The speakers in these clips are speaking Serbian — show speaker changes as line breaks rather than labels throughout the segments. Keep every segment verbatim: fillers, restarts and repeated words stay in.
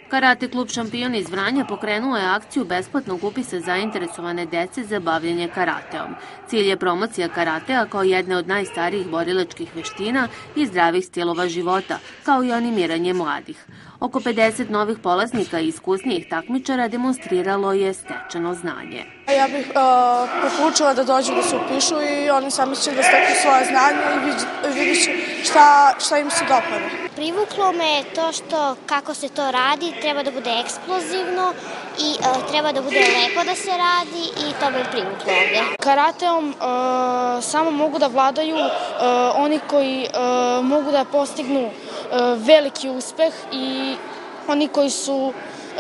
Karate klub Šampion iz Vranja pokrenuo je akciju besplatnog upisa zainteresovane dece za bavljenje karateom. Cilj je promocija karatea kao jedne od najstarijih borilačkih veština i zdravih stilova života, kao i animiranje mladih. Oko pedeset novih polaznika i iskusnijih takmičara demonstriralo je stečeno znanje.
Ja bih uh, preporučila da dođu da se upišu i oni sami će da steknu svoje znanje i vidit će šta, šta im se dopada.
Privuklo me to što kako se to radi, treba da bude eksplozivno i uh, treba da bude lepo da se radi i to me privuklo ovde.
Karateom uh, samo mogu da vladaju uh, oni koji uh, mogu da postignu uh, veliki uspeh i oni koji su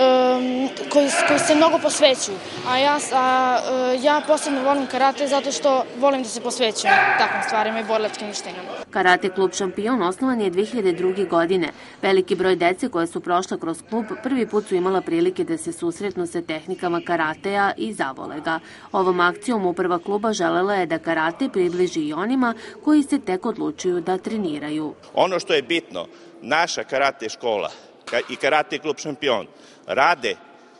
Um, koji, koji se mnogo posvećuju. A ja, a, ja posebno volim karate zato što volim da se posvećujem takvim stvarima i borilačkim veštinama.
Karate klub Šampion osnovan je dve hiljade druge. godine. Veliki broj dece koje su prošle kroz klub prvi put su imala prilike da se susretnu sa tehnikama karatea i zavole ga. Ovom akcijom uprava kluba želela je da karate približi i onima koji se tek odlučuju da treniraju.
Ono što je bitno, naša karate škola i Karate klub Šampion rade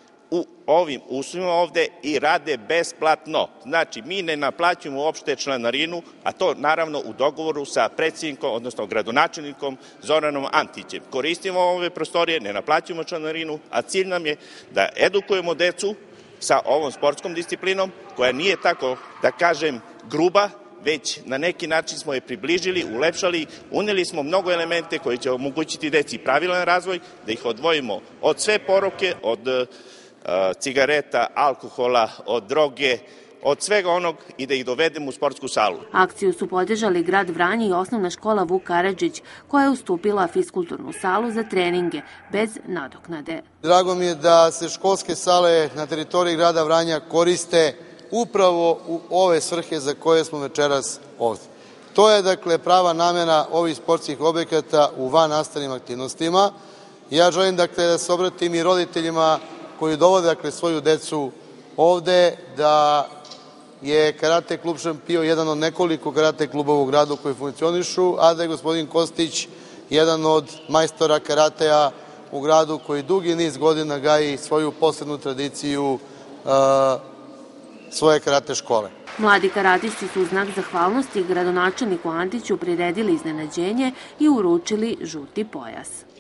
u ovim uslovima ovde i rade besplatno. Znači, mi ne naplaćujemo uopšte članarinu, a to naravno u dogovoru sa predsjednikom, odnosno gradonačelnikom Zoranom Antićem. Koristimo ove prostorije, ne naplaćujemo članarinu, a cilj nam je da edukujemo decu sa ovom sportskom disciplinom, koja nije tako, da kažem, gruba, već na neki način smo je približili, ulepšali, uneli smo mnogo elemente koji će omogućiti deci pravilan razvoj, da ih odvojimo od sve poroke, od uh, cigareta, alkohola, od droge, od svega onog i da ih dovedemo u sportsku salu.
Akciju su podržali grad Vranje i osnovna škola Vuk Karadžić, koja je ustupila fiskulturnu salu za treninge bez nadoknade.
Drago mi je da se školske sale na teritoriji grada Vranja koriste upravo u ove svrhe za koje smo večeras ovde. To je, dakle, prava namena ovih sportskih objekata u vannastavnim aktivnostima. Ja želim, dakle, da se obratim i roditeljima koji dovode, dakle, svoju decu ovde, da je Karate klub Šampion jedan od nekoliko karate klubova u gradu koji funkcionišu, a da je gospodin Kostić jedan od majstora karatea u gradu koji dugi niz godina gaji svoju posebnu tradiciju uh, svoje karate škole.
Mladi karatisti su u znak zahvalnosti gradonačelniku Antiću priredili iznenađenje i uručili žuti pojas.